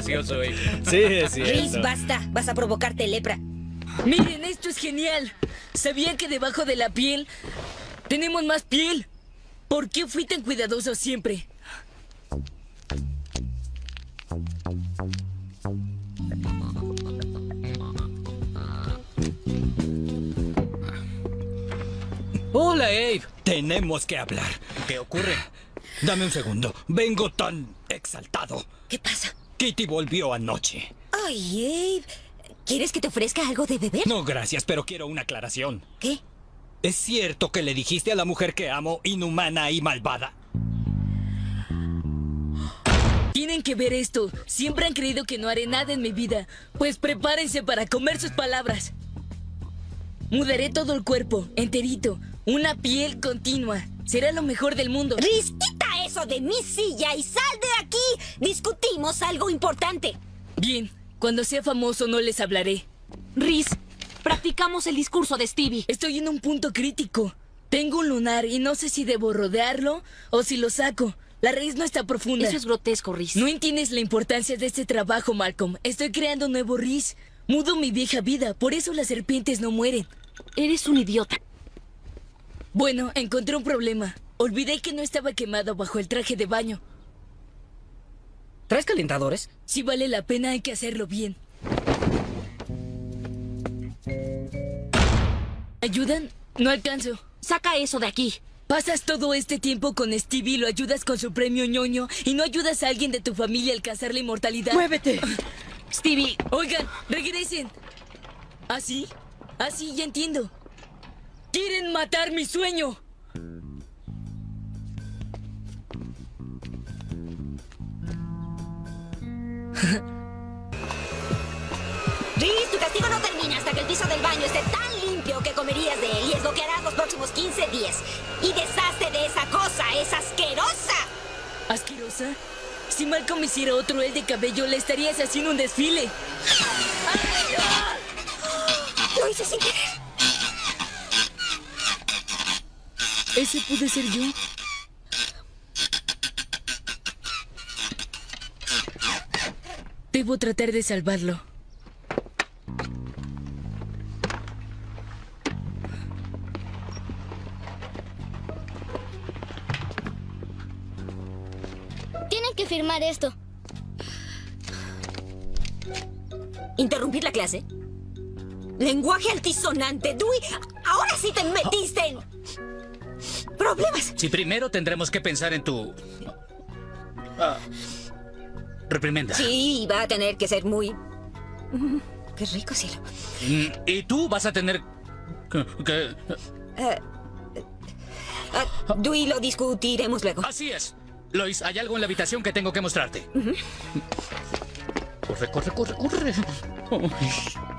gracioso, Abe. Sí, es cierto. Rhys, basta. Vas a provocarte lepra. Miren, esto es genial. ¿Sabían que debajo de la piel tenemos más piel? ¿Por qué fui tan cuidadoso siempre? Hola, Abe. Tenemos que hablar. ¿Qué ocurre? Dame un segundo. Vengo tan exaltado. ¿Qué pasa? Kitty volvió anoche. Ay, Abe. ¿Quieres que te ofrezca algo de beber? No, gracias, pero quiero una aclaración. ¿Qué? ¿Es cierto que le dijiste a la mujer que amo inhumana y malvada? Tienen que ver esto. Siempre han creído que no haré nada en mi vida. Pues prepárense para comer sus palabras. Mudaré todo el cuerpo, enterito. Una piel continua. Será lo mejor del mundo. Rhys, quita eso de mi silla y sal de aquí. Discutimos algo importante. Bien, cuando sea famoso no les hablaré. Rhys, practicamos el discurso de Stevie. Estoy en un punto crítico. Tengo un lunar y no sé si debo rodearlo o si lo saco. La raíz no está profunda. Eso es grotesco, Rhys. No entiendes la importancia de este trabajo, Malcolm. Estoy creando un nuevo Rhys. Mudo mi vieja vida, por eso las serpientes no mueren. Eres un idiota. Bueno, encontré un problema. Olvidé que no estaba quemado bajo el traje de baño. ¿Traes calentadores? Si vale la pena, hay que hacerlo bien. ¿Ayudan? No alcanzo. Saca eso de aquí. Pasas todo este tiempo con Stevie, lo ayudas con su premio ñoño y no ayudas a alguien de tu familia a alcanzar la inmortalidad. ¡Muévete! Stevie, oigan, regresen. ¿Así? Así, ya entiendo. ¡Quieren matar mi sueño! Rhys, tu castigo no termina hasta que el piso del baño esté tan limpio que comerías de él y es lo que harás los próximos 15 días. Y deshazte de esa cosa, es asquerosa. ¿Asquerosa? Si Malcolm hiciera otro él de cabello, le estarías haciendo un desfile. Lo hice sin querer. ¿Ese pude ser yo? Debo tratar de salvarlo. Tienen que firmar esto. ¿Interrumpir la clase? Lenguaje altisonante. Dewey, ahora sí te metiste en problemas. Si primero tendremos que pensar en tu... reprimenda. Sí, va a tener que ser muy... Qué rico, cielo. Y tú vas a tener... que... Dewey, lo discutiremos luego. Así es. Lois, hay algo en la habitación que tengo que mostrarte. Corre, corre, corre, corre. Ay.